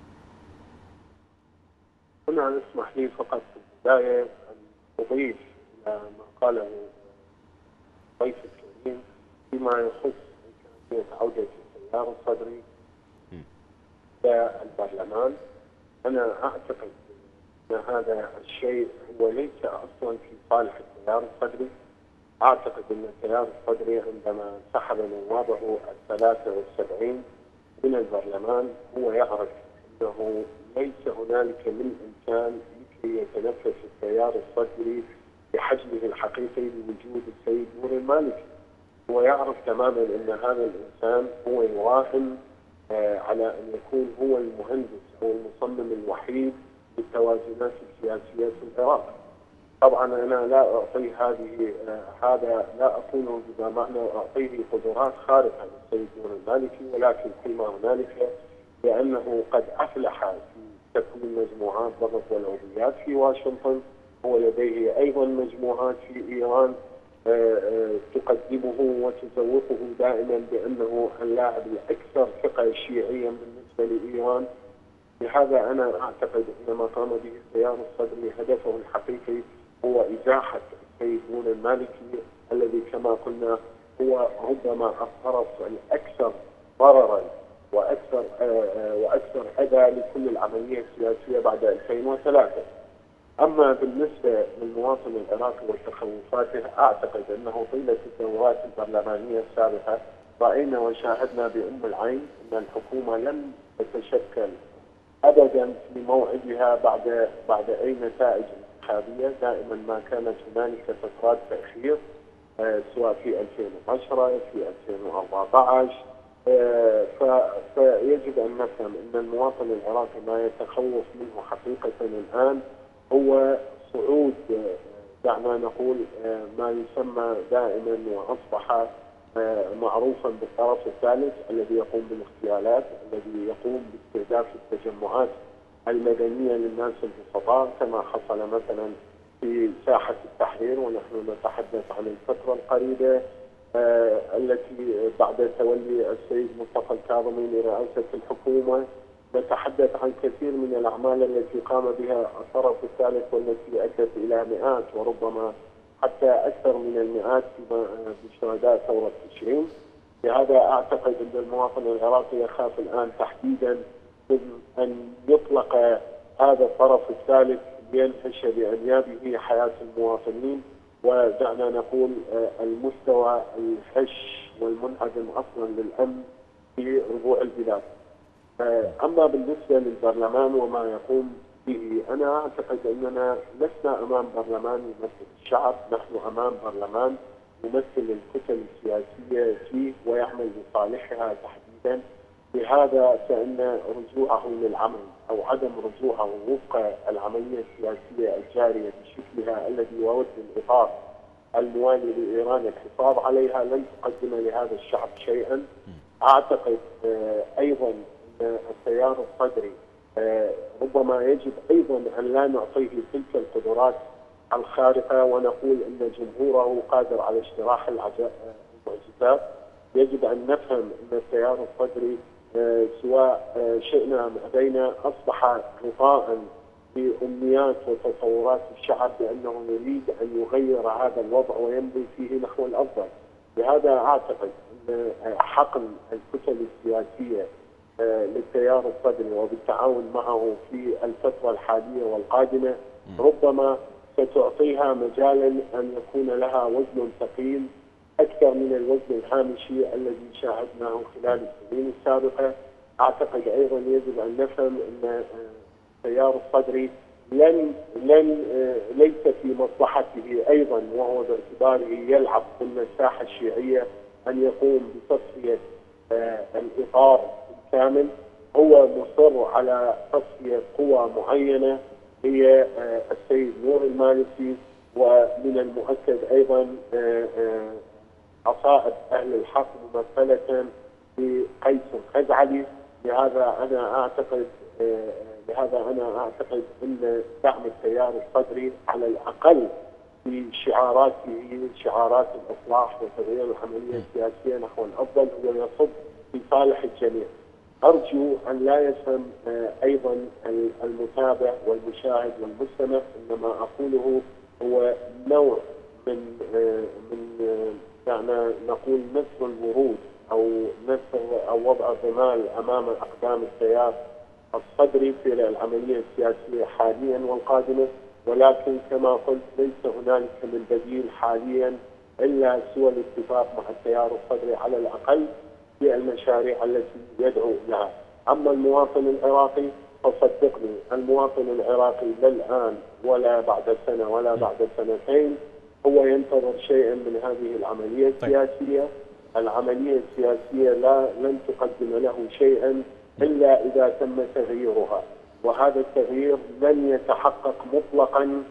هنا اسمح لي فقط في البداية أن أضيف إلى ما قاله ضيف الكريم فيما يخص إمكانية عودة التيار الصدري إلى البرلمان. أنا أعتقد أن هذا الشيء هو ليس أصلا في صالح التيار الصدري. أعتقد أن التيار الصدري عندما سحب نوابه 73 من البرلمان هو يعرف أنه ليس هنالك من إمكان لكي يتنفس التيار الصدري بحجمه الحقيقي بوجود السيد نور المالكي. هو يعرف تماما أن هذا الإنسان هو يراهن على أن يكون هو المهندس أو المصمم الوحيد للتوازنات السياسية في العراق. طبعا أنا لا أعطي هذا لا أقوله بما معنى أعطيه قدرات خارقة للسيد نور المالكي، ولكن كل ما هنالك لأنه قد أفلح في تكوين مجموعات ضغط والعضويات في واشنطن. هو لديه أيضا مجموعات في إيران تقدمه وتزوقه دائما بأنه اللاعب الأكثر ثقة شيعيا بالنسبة لإيران. لهذا أنا أعتقد أن ما قام به التيار الصدري هدفه الحقيقي هو إزاحة السيد نور المالكي الذي كما قلنا هو ربما الطرف الأكثر ضررا وأكثر أذى لكل العملية السياسية بعد 2003. أما بالنسبة للمواطن العراقي وتخوفاته، أعتقد أنه طيلة الدورات البرلمانية السابقة رأينا وشاهدنا بأم العين أن الحكومة لم تتشكل أبدا في موعدها بعد أي نتائج انتخابية. دائما ما كانت هنالك فترات تأخير سواء في 2010 في 2014. فيجب أن نفهم أن المواطن العراقي ما يتخوف منه حقيقة الآن هو صعود دعنا نقول ما يسمى دائما وأصبح معروفا بالطرف الثالث الذي يقوم بالاغتيالات، الذي يقوم باستهداف التجمعات المدنية للناس البسطاء كما حصل مثلا في ساحة التحرير. ونحن نتحدث عن الفترة القريبة التي بعد تولي السيد مصطفى الكاظمي لرئاسة الحكومة. نتحدث عن كثير من الأعمال التي قام بها الطرف الثالث والتي أدت إلى مئات وربما حتى أكثر من المئات بشهداء ثورة تشرين. لهذا أعتقد أن المواطن العراقي يخاف الآن تحديدا من أن يطلق هذا الطرف الثالث لينهش بأنيابه حياة المواطنين، ودعنا نقول المستوى الهش والمنعدم أصلا للأمن في ربوع البلاد. أما بالنسبة للبرلمان وما يقوم به، أنا أعتقد أننا لسنا أمام برلمان يمثل الشعب، نحن أمام برلمان يمثل الكتل السياسية فيه ويعمل لصالحها تحديدا. لهذا فإن رجوعه للعمل أو عدم رجوعه وفق العملية السياسية الجارية بشكلها الذي يود الإطار الموالي لإيران الحفاظ عليها لن تقدم لهذا الشعب شيئا. أعتقد أيضا أن التيار الصدري ربما يجب أيضا أن لا نعطيه تلك القدرات الخارقة ونقول أن جمهوره قادر على اجتراح المعجزات. يجب أن نفهم أن التيار الصدري سواء شئنا أم أبينا أصبح غطاء بأمنيات وتصورات الشعب بأنه يريد أن يغير هذا الوضع ويمضي فيه نحو الأفضل. لهذا أعتقد أن حقن الكتل السياسية للتيار الصدري وبالتعاون معه في الفترة الحالية والقادمة ربما ستعطيها مجالا أن يكون لها وزن ثقيل أكثر من الوزن الهامشي الذي شاهدناه خلال السنين السابقة. أعتقد أيضا يجب أن نفهم أن التيار الصدري ليس في مصلحته أيضا، وهو باعتباره يلعب ضمن الساحة الشيعية، أن يقوم بتصفية الإطار الكامل. هو مصر على تصفية قوى معينة هي السيد نور المالكي، ومن المؤكد أيضا عصائب أهل الحق ممثلة بقيس الخزعلي. لهذا أنا أعتقد أن دعم التيار الصدري على الأقل في شعاراته، شعارات الإصلاح وتغيير العملية السياسية نحو الأفضل، هو يصب في صالح الجميع. أرجو أن لا يفهم أيضا المتابع والمشاهد والمستمع أن ما أقوله هو نوع من يعني نقول نصر الورود أو وضع الرمال أمام أقدام التيار الصدري في العملية السياسية حاليا والقادمة. ولكن كما قلت ليس هنالك من بديل حاليا إلا سوى الاتفاق مع التيار الصدري على الأقل في المشاريع التي يدعو لها. أما المواطن العراقي فصدقني، المواطن العراقي لا الآن ولا بعد سنة ولا بعد سنتين هو ينتظر شيئا من هذه العملية السياسية. العملية السياسية لن تقدم له شيئا إلا إذا تم تغييرها، وهذا التغيير لن يتحقق مطلقا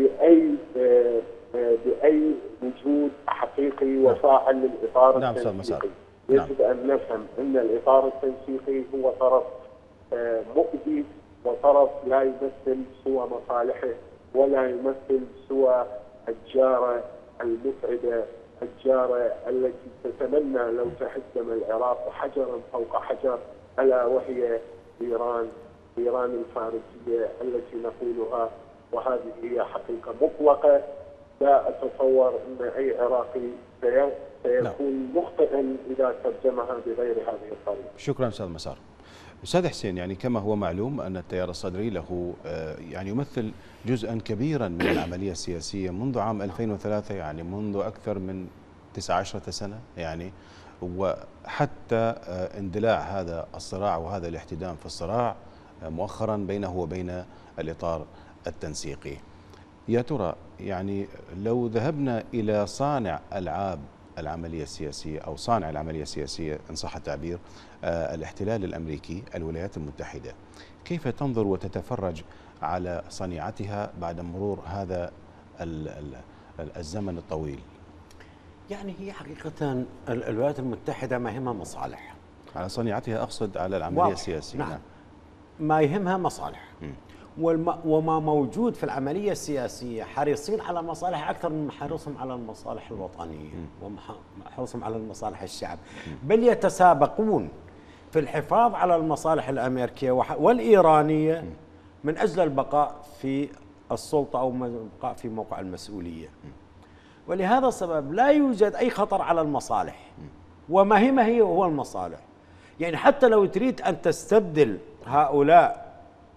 بأي وجود حقيقي وفاعل للإطار التنسيقي. يجب أن نفهم أن الإطار التنسيقي هو طرف مؤذي، وطرف لا يمثل سوى مصالحه ولا يمثل سوى الجارة المسعدة، الجارة التي تتمنى لو تهدم العراق حجرا فوق حجر، ألا وهي إيران الفارسية التي نقولها، وهذه هي حقيقة مطلقة. لا أتصور أن أي عراقي سيكون مخطئا إذا ترجمها بغير هذه الطريقة. شكرا أستاذ مسار. أستاذ حسين، يعني كما هو معلوم أن التيار الصدري له يعني يمثل جزءا كبيرا من العملية السياسية منذ عام 2003، يعني منذ أكثر من 19 سنة يعني، وحتى اندلاع هذا الصراع وهذا الاحتدام في الصراع مؤخرا بينه وبين الإطار التنسيقي. يا ترى يعني لو ذهبنا إلى صانع ألعاب العملية السياسية أو صانع العملية السياسية إن صح التعبير، الاحتلال الأمريكي، الولايات المتحدة، كيف تنظر وتتفرج على صنيعتها بعد مرور هذا الزمن الطويل؟ يعني هي حقيقة الولايات المتحدة ما يهمها مصالح. على صنيعتها أقصد على العملية السياسية. نعم. ما يهمها مصالح. وما موجود في العملية السياسية حريصين على مصالح أكثر من حرصهم على المصالح الوطنية وحرصهم على المصالح الشعب، بل يتسابقون في الحفاظ على المصالح الأمريكية والإيرانية من أجل البقاء في السلطة أو البقاء في موقع المسؤولية. ولهذا السبب لا يوجد أي خطر على المصالح، وما هي هو المصالح. يعني حتى لو تريد أن تستبدل هؤلاء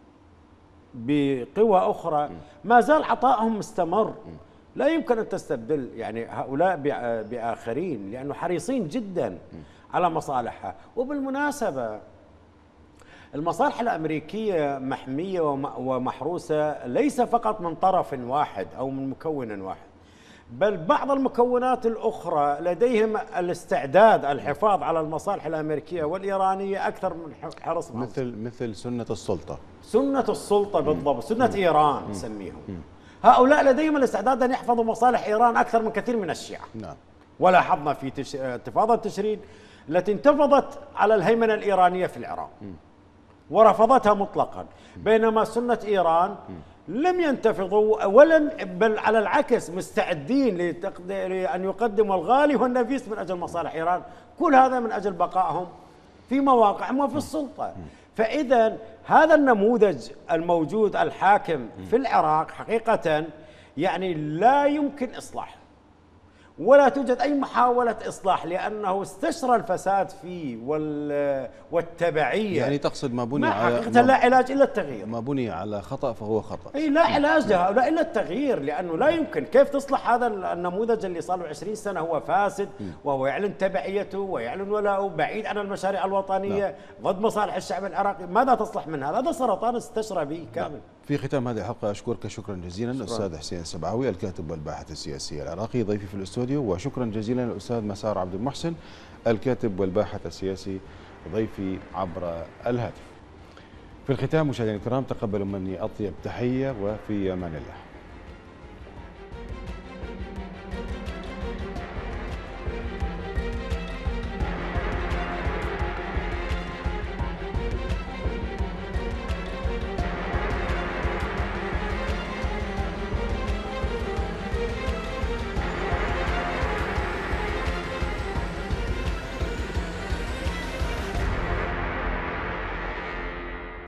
بقوى أخرى ما زال عطائهم مستمر، لا يمكن أن تستبدل يعني هؤلاء بآخرين، لأنه حريصين جدا على مصالحها. وبالمناسبة المصالح الأمريكية محمية ومحروسة ليس فقط من طرف واحد أو من مكون واحد، بل بعض المكونات الأخرى لديهم الاستعداد الحفاظ على المصالح الأمريكية والإيرانية أكثر من حرصهم. مثل سنة السلطة. سنة السلطة بالضبط، سنة إيران نسميهم. هؤلاء لديهم الاستعداد أن يحفظوا مصالح إيران أكثر من كثير من الشيعة. نعم. ولاحظنا في انتفاضة تشرين التي انتفضت على الهيمنة الإيرانية في العراق ورفضتها مطلقا، بينما سنة إيران لم ينتفضوا ولن، بل على العكس مستعدين لأن يقدموا الغالي والنفيس من أجل مصالح إيران، كل هذا من أجل بقائهم في مواقعهم وفي السلطة. فإذا هذا النموذج الموجود الحاكم في العراق حقيقة يعني لا يمكن إصلاحه، ولا توجد أي محاولة إصلاح، لأنه استشرى الفساد فيه والتبعية. يعني تقصد ما بني على حقيقة لا علاج إلا التغيير. ما بني على خطأ فهو خطأ. أي لا علاج لهؤلاء إلا التغيير، لأنه لا يمكن كيف تصلح هذا النموذج اللي صار له 20 سنة هو فاسد، وهو يعلن تبعيته ويعلن ولاءه بعيد عن المشاريع الوطنية ضد مصالح الشعب العراقي. ماذا تصلح من هذا؟ هذا سرطان استشرى به كامل. في ختام هذه الحلقة أشكرك شكرا جزيلا الأستاذ حسين السبعاوي الكاتب والباحث السياسي العراقي ضيفي في الاستوديو، وشكرا جزيلا للأستاذ مسار عبد المحسن الكاتب والباحث السياسي ضيفي عبر الهاتف. في الختام مشاهدينا الكرام تقبلوا مني أطيب تحية وفي أمان الله.